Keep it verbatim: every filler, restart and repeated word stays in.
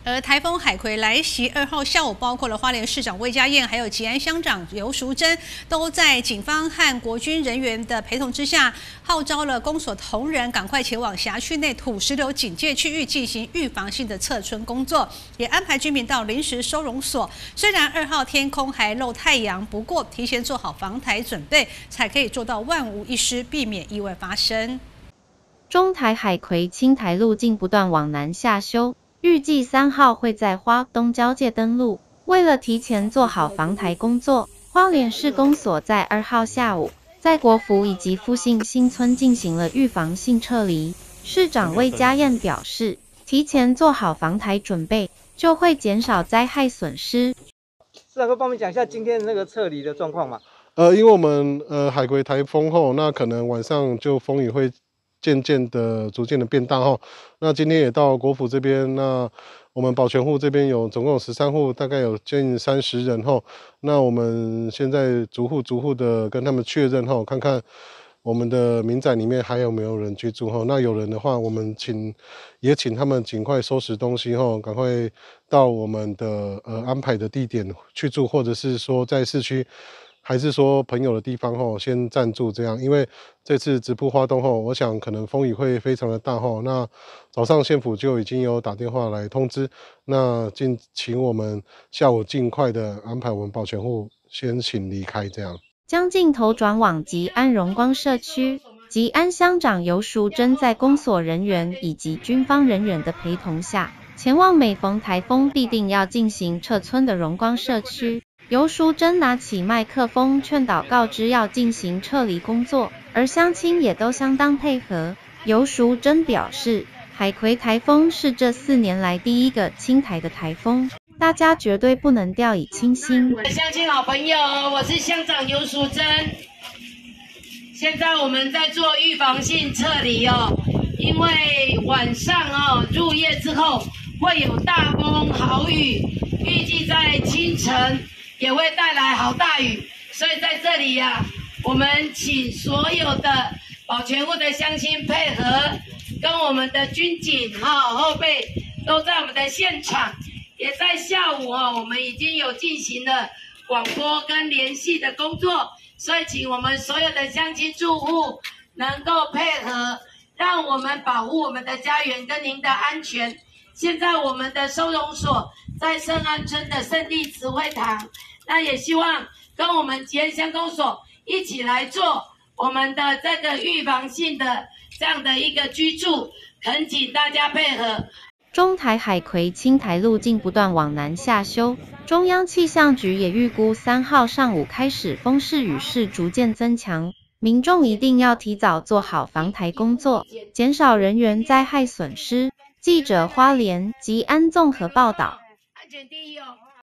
而台风海葵来袭，二号下午，包括了花莲市长魏家燕，还有吉安乡长游淑珍，都在警方和国军人员的陪同之下，号召了公所同仁赶快前往辖区内土石流警戒区域进行预防性的测春工作，也安排居民到临时收容所。虽然二号天空还露太阳，不过提前做好防台准备，才可以做到万无一失，避免意外发生。 中台海葵青台路径不断往南下修。 预计三号会在花东交界登陆。为了提前做好防台工作，花莲市公所在二号下午在国福以及复兴新村进行了预防性撤离。市长魏家燕表示，提前做好防台准备，就会减少灾害损失。 市长，可以帮我们讲一下今天的那个撤离的状况吗？ 呃，因为我们呃海葵台风后，那可能晚上就风雨会 渐渐的、逐渐的变大哈，那今天也到国府这边，那我们保全户这边有总共有十三户，大概有近三十人哈。那我们现在逐户逐户的跟他们确认哈，看看我们的民宅里面还有没有人居住哈。那有人的话，我们请也请他们尽快收拾东西哈，赶快到我们的呃安排的地点去住，或者是说在市区 还是说朋友的地方吼，先暂住这样，因为这次直扑花东后，我想可能风雨会非常的大吼。那早上县府就已经有打电话来通知，那尽请我们下午尽快的安排我们保全户先请离开这样。 将镜头转往吉安荣光社区，吉安乡长游淑珍在公所人员以及军方人员的陪同下，前往每逢台风必定要进行撤村的荣光社区。 游淑珍拿起麦克风劝导告知要进行撤离工作，而乡亲也都相当配合。游淑珍表示，海葵台风是这四年来第一个侵台的台风，大家绝对不能掉以轻心。 乡亲好朋友，我是乡长游淑珍。现在我们在做预防性撤离哦，因为晚上哦入夜之后会有大风豪雨，预计在清晨 也会带来好大雨，所以在这里呀、啊，我们请所有的保全户的乡亲配合，跟我们的军警哈后备都在我们的现场，也在下午啊，我们已经有进行了广播跟联系的工作，所以请我们所有的乡亲住户能够配合，让我们保护我们的家园跟您的安全。现在我们的收容所在圣安村的圣地慈惠堂。 那也希望跟我们吉安乡公所一起来做我们的这个预防性的这样的一个居住，恳请大家配合。 中台海葵青台路径不断往南下修，中央气象局也预估三号上午开始风势雨势逐渐增强，民众一定要提早做好防台工作，减少人员灾害损失。记者花莲吉安综合报道。 安全第一哦。